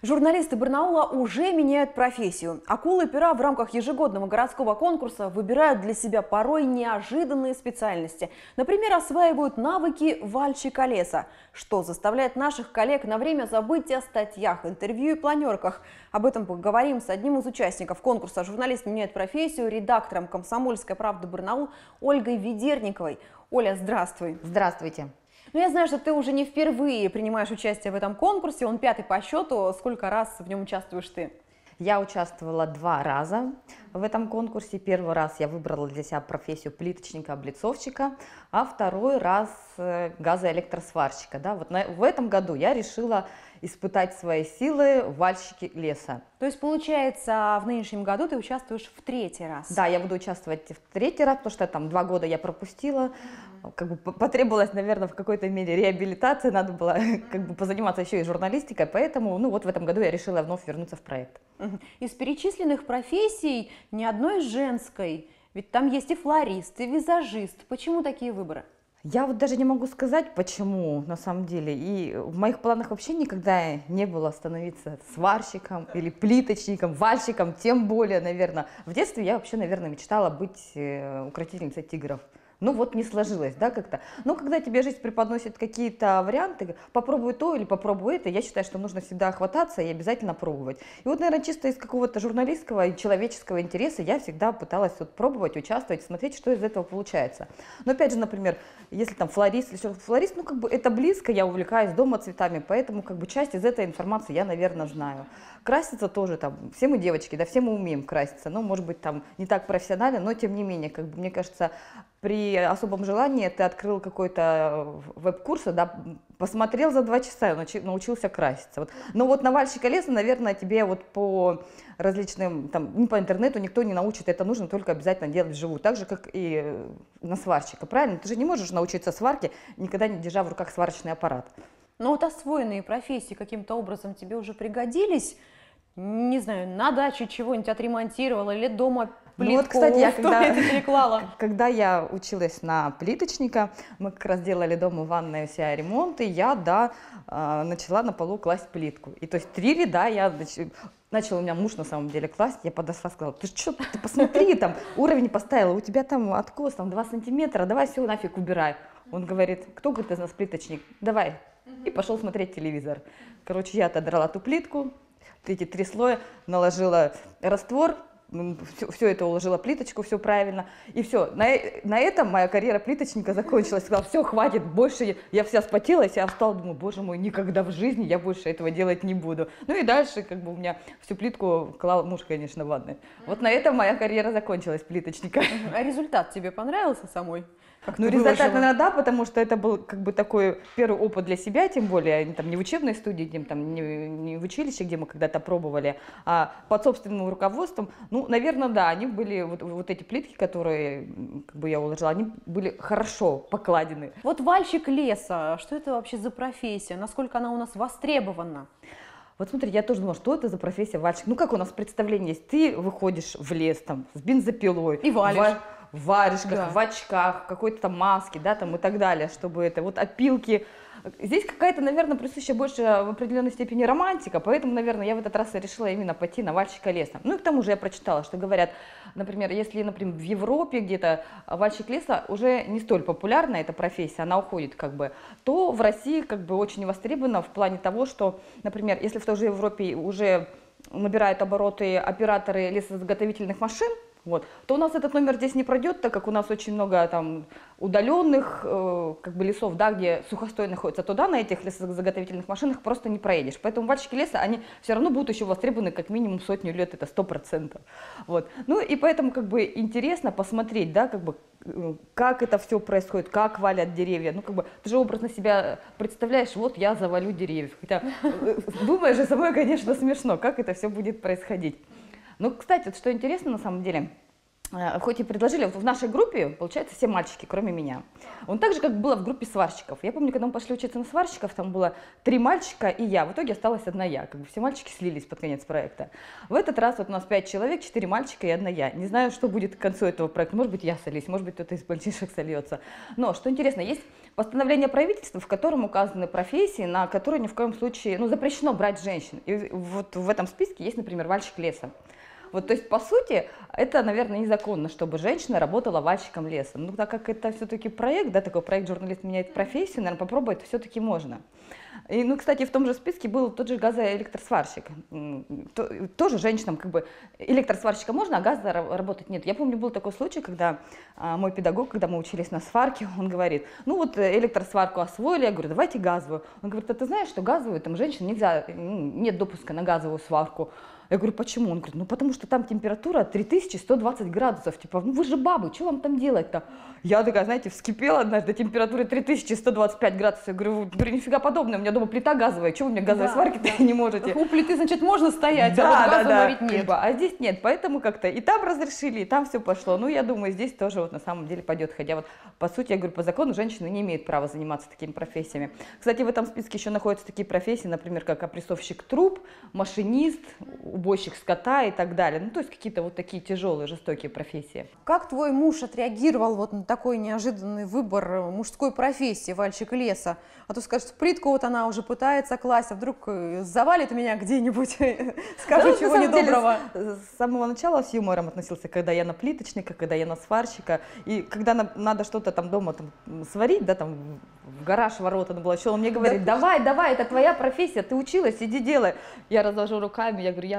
Журналисты Барнаула уже меняют профессию. Акулы-пера в рамках ежегодного городского конкурса выбирают для себя порой неожиданные специальности. Например, осваивают навыки вальщика леса, что заставляет наших коллег на время забыть о статьях, интервью и планерках. Об этом поговорим с одним из участников конкурса «Журналист меняет профессию», редактором «Комсомольской правды» Барнаул Ольгой Ведерниковой. Оля, здравствуй. Здравствуйте. Ну, я знаю, что ты уже не впервые принимаешь участие в этом конкурсе, он 5-й по счету. Сколько раз в нем участвуешь ты? Я участвовала 2 раза в этом конкурсе. Первый раз я выбрала для себя профессию плиточника-облицовщика, а второй раз газоэлектросварщика. Да? Вот в этом году я решила испытать свои силы в вальщике леса. То есть, получается, в нынешнем году ты участвуешь в 3-й раз? Да, я буду участвовать в 3-й раз, потому что там 2 года я пропустила. Как бы потребовалась, наверное, в какой-то мере реабилитация, надо было как бы позаниматься еще и журналистикой, поэтому вот в этом году я решила вновь вернуться в проект. Из перечисленных профессий ни одной женской, ведь там есть и флорист, и визажист. Почему такие выборы? Я вот даже не могу сказать, почему на самом деле. И в моих планах вообще никогда не было становиться сварщиком или плиточником, вальщиком, тем более, наверное. В детстве я вообще, наверное, мечтала быть укротительницей тигров. Ну вот не сложилось, да, как-то. Но когда тебе жизнь преподносит какие-то варианты, попробуй то или попробуй это, я считаю, что нужно всегда хвататься и обязательно пробовать. И вот, наверное, чисто из какого-то журналистского и человеческого интереса я всегда пыталась вот пробовать, участвовать, смотреть, что из этого получается. Но опять же, например, если там флорист или что-то флорист, ну как бы это близко, я увлекаюсь дома цветами, поэтому как бы часть из этой информации я, наверное, знаю. Краситься тоже там, все мы девочки, да, все мы умеем краситься, ну, может быть, там не так профессионально, но тем не менее, как бы, мне кажется, при особом желании ты открыл какой-то веб-курс, да, посмотрел за 2 часа и научился краситься. Вот. Но вот на вальщика леса, наверное, тебе вот по различным, там, не по интернету никто не научит, это нужно только обязательно делать вживую, так же, как и на сварщика, правильно? Ты же не можешь научиться сварке, никогда не держа в руках сварочный аппарат. Но вот освоенные профессии каким-то образом тебе уже пригодились? Не знаю, на даче чего-нибудь отремонтировала или дома плитку, ну вот, кстати, я когда я училась на плиточника, мы как раз делали дома в ванной все ремонты, я, да, начала на полу класть плитку. И то есть 3 ряда я начал у меня муж на самом деле класть, я подошла, сказала: ты что, ты посмотри, там уровень поставила, у тебя там откос там 2 сантиметра, давай все нафиг убирай. Он говорит: кто, говорит, из нас плиточник, давай. И пошел смотреть телевизор. Короче, я отодрала ту плитку, эти 3 слоя, наложила раствор, все это уложила плиточку, все правильно. И все, на этом моя карьера плиточника закончилась. Сказала: все, хватит, больше я вся спотелась, я встала, думаю: боже мой, никогда в жизни я больше этого делать не буду. Ну и дальше как бы у меня всю плитку клал муж, конечно, в ванной. Вот на этом моя карьера закончилась плиточника. А результат тебе понравился самой? Ну, результат, наверное, да, потому что это был как бы такой первый опыт для себя, тем более там не в учебной студии, там, не в училище, где мы когда-то пробовали, а под собственным руководством. Ну, наверное, да, они были, вот эти плитки, которые как бы я уложила, они были хорошо покладены. Вот вальщик леса, что это вообще за профессия? Насколько она у нас востребована? Вот смотри, я тоже думала, что это за профессия вальщик. Ну, как у нас представление есть, ты выходишь в лес там с бензопилой. И валишь. В варежках, да, в очках, какой-то там маске, да, там и так далее, чтобы это, вот опилки. Здесь какая-то, наверное, присуща больше в определенной степени романтика, поэтому, наверное, я в этот раз решила именно пойти на вальщика леса. Ну и к тому же я прочитала, что говорят, например, если, например, в Европе где-то вальщик леса уже не столь популярна эта профессия, она уходит как бы, то в России как бы очень востребована в плане того, что, например, если в той же Европе уже набирают обороты операторы лесозаготовительных машин, вот, то у нас этот номер здесь не пройдет, так как у нас очень много там удаленных как бы лесов, да, где сухостой находится, туда на этих лесозаготовительных машинах просто не проедешь. Поэтому вальщики леса, они все равно будут еще востребованы как минимум 100 лет, это 100%. Вот. Ну и поэтому как бы интересно посмотреть, да, как бы, как это все происходит, как валят деревья. Ну как бы ты же образно себя представляешь, вот я завалю деревьев. Хотя думаешь же самой, конечно, смешно, как это все будет происходить. Ну, кстати, вот что интересно на самом деле, хоть и предложили, вот в нашей группе, получается, все мальчики, кроме меня. Он так же, как было в группе сварщиков. Я помню, когда мы пошли учиться на сварщиков, там было 3 мальчика и я. В итоге осталась одна я. Как бы все мальчики слились под конец проекта. В этот раз вот у нас 5 человек, 4 мальчика и одна я. Не знаю, что будет к концу этого проекта. Может быть, я солюсь, может быть, кто-то из мальчишек сольется. Но, что интересно, есть постановление правительства, в котором указаны профессии, на которые ни в коем случае, ну, запрещено брать женщин. И вот в этом списке есть, например, вальщик леса. Вот, то есть, по сути, это, наверное, незаконно, чтобы женщина работала вальщиком леса. Ну, так как это все-таки проект, да, такой проект «Журналист меняет профессию», наверное, попробовать все-таки можно. И, ну, кстати, в том же списке был тот же газоэлектросварщик. Тоже женщинам как бы электросварщика можно, а газа работать нет. Я помню, был такой случай, когда мой педагог, когда мы учились на сварке, он говорит, ну вот электросварку освоили, я говорю, давайте газовую. Он говорит, а ты знаешь, что газовую, там женщин нельзя, нет допуска на газовую сварку. Я говорю, почему? Он говорит, ну потому что там температура 3120 градусов, типа, ну вы же бабы, что вам там делать-то? Я такая, знаете, вскипела однажды, температура 3125 градусов. Я говорю, нифига подобное, у меня дома плита газовая, чего вы мне газовой сварки-то не можете? У плиты, значит, можно стоять, да, а вот газу варить нет. Как бы, а здесь нет, поэтому как-то и там разрешили, и там все пошло. Ну, я думаю, здесь тоже вот на самом деле пойдет, хотя вот по сути, я говорю, по закону женщины не имеют права заниматься такими профессиями. Кстати, в этом списке еще находятся такие профессии, например, как опрессовщик труб, машинист, убойщик скота и так далее. Ну, то есть какие-то вот такие тяжелые, жестокие профессии. Как твой муж отреагировал вот на такой неожиданный выбор мужской профессии, вальщик леса? А то скажет, плитку вот она уже пытается класть, а вдруг завалит меня где-нибудь, скажет чего недоброго. С самого начала с юмором относился, когда я на плиточника, когда я на сварщика. И когда надо что-то там дома там, сварить, да, там в гараж ворота наблачил, он мне говорит, давай, это твоя профессия, ты училась, иди делай. Я развожу руками, я говорю,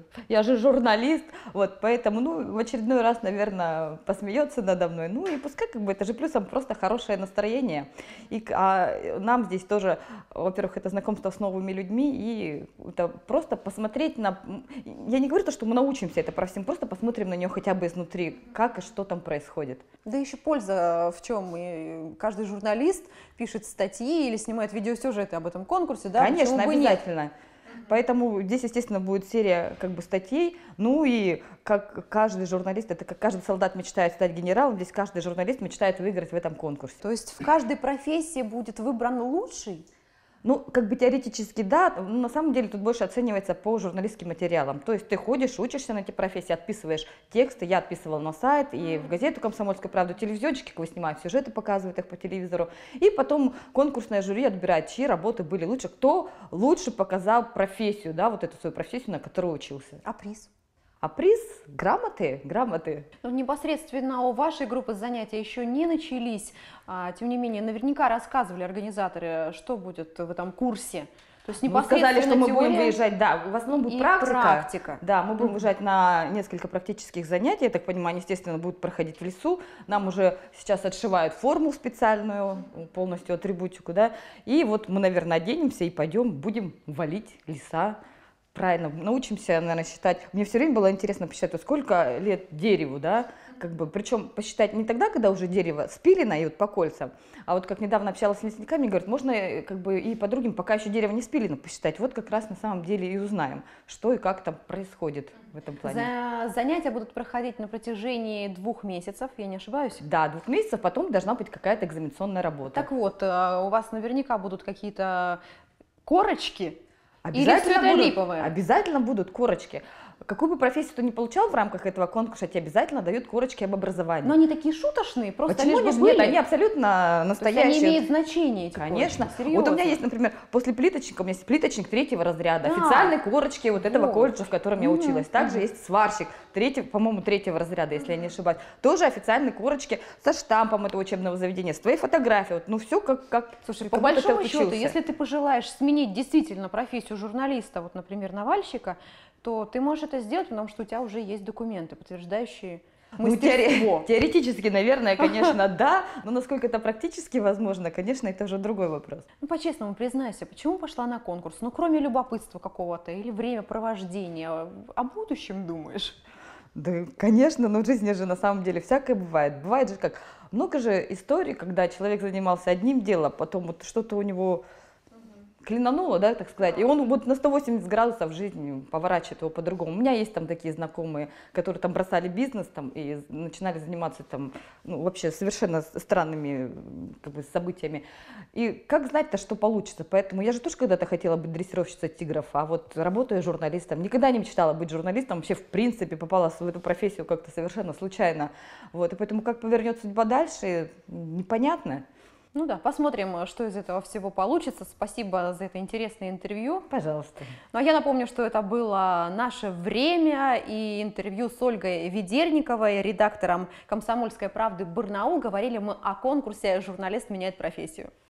я же журналист, вот, поэтому, ну, в очередной раз, наверное, посмеется надо мной. Ну и пускай, как бы, это же плюсом просто хорошее настроение. И нам здесь тоже, во-первых, это знакомство с новыми людьми, и это просто посмотреть на... Я не говорю то, что мы научимся это профессии, просто посмотрим на нее хотя бы изнутри, как и что там происходит. Да еще польза в чем? И каждый журналист пишет статьи или снимает видеосюжеты об этом конкурсе, да? Конечно, обязательно. Поэтому здесь, естественно, будет серия как бы статей, ну и как каждый журналист, это как каждый солдат мечтает стать генералом, здесь каждый журналист мечтает выиграть в этом конкурсе. То есть в каждой профессии будет выбран лучший? Ну, как бы теоретически да, но на самом деле тут больше оценивается по журналистским материалам. То есть ты ходишь, учишься на эти профессии, отписываешь тексты. Я отписывала на сайт и в газету «Комсомольскую правду», телевизионщики снимают сюжеты, показывают их по телевизору. И потом конкурсное жюри отбирает, чьи работы были лучше, кто лучше показал профессию, да, вот эту свою профессию, на которую учился. А приз? А приз – грамоты. Но непосредственно у вашей группы занятия еще не начались. Тем не менее, наверняка рассказывали организаторы, что будет в этом курсе. То есть мы сказали, что мы будем выезжать, да, в основном будет практика. Да, мы будем выезжать на несколько практических занятий, я так понимаю, они, естественно, будут проходить в лесу. Нам уже сейчас отшивают форму специальную, полностью атрибутику, да. И вот мы, наверное, оденемся и пойдем, будем валить леса. Правильно, научимся, наверное, считать. Мне все время было интересно посчитать, сколько лет дереву, да, как бы, причем посчитать не тогда, когда уже дерево спилено и вот по кольцам, а вот как недавно общалась с лесниками, говорят, можно как бы и по другим, пока еще дерево не спилено, посчитать. Вот как раз на самом деле и узнаем, что и как там происходит в этом плане. Занятия будут проходить на протяжении 2 месяцев, я не ошибаюсь? Да, 2 месяцев, потом должна быть какая-то экзаменационная работа. Так вот, у вас наверняка будут какие-то корочки. Обязательно будут корочки. Какую бы профессию ты ни получал в рамках этого конкурса, тебе обязательно дают корочки об образовании. Но они такие шуточные, просто лишь бы были. Нет, они абсолютно настоящие. То есть они имеют значение, эти Конечно. Корочки, вот у меня есть, например, после плиточника, у меня есть плиточник 3-го разряда, официальные корочки вот этого колледжа, в котором я училась. Также есть сварщик, по-моему, 3-го разряда, если я не ошибаюсь. Тоже официальные корочки со штампом этого учебного заведения, с твоей фотографией. Вот, ну все как Слушай, по большому счету, если ты пожелаешь сменить действительно профессию журналиста, вот, например, навальщика, то ты можешь это сделать, потому что у тебя уже есть документы, подтверждающие мастерство. Ну, теоретически, наверное, конечно, да, но насколько это практически возможно, конечно, это уже другой вопрос. Ну, по-честному, признайся, почему пошла на конкурс? Ну, кроме любопытства какого-то или времяпровождения, о будущем думаешь? Да, конечно, но в жизни же на самом деле всякое бывает. Бывает же как, много же историй, когда человек занимался одним делом, потом вот что-то у него клинануло, да, так сказать, и он вот на 180 градусов жизни поворачивает его по-другому. У меня есть там такие знакомые, которые там бросали бизнес там и начинали заниматься там, ну, вообще совершенно странными как бы, событиями. И как знать-то, что получится? Поэтому я же тоже когда-то хотела быть дрессировщицей тигров, а вот работаю журналистом. Никогда не мечтала быть журналистом, вообще в принципе попала в эту профессию как-то совершенно случайно. Вот, и поэтому как повернет судьба дальше, непонятно. Ну да, посмотрим, что из этого всего получится. Спасибо за это интересное интервью. Пожалуйста. Ну а я напомню, что это было «Наше время» и интервью с Ольгой Ведерниковой, редактором «Комсомольской правды» Барнаул. Говорили мы о конкурсе «Журналист меняет профессию».